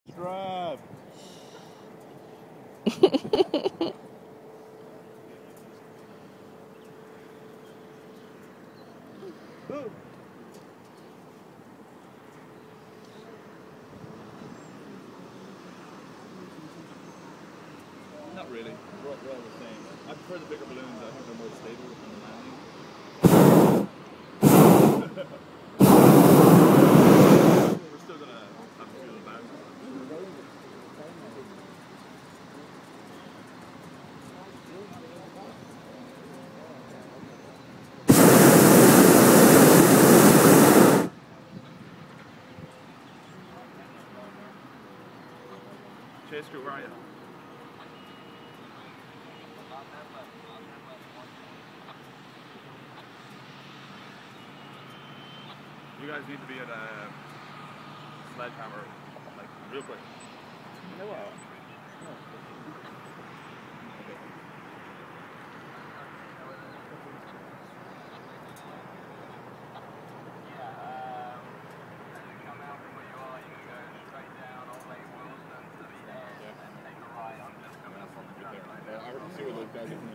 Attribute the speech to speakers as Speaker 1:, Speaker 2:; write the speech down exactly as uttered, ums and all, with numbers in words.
Speaker 1: Drive. Not really. We're, we're all the same. I prefer the bigger balloons. I think they're more stable on the landing. We're still gonna have to feel it back. Chase crew, where are you? You guys need to be at a sledgehammer, like, real quick. You know what? I see where those guys are.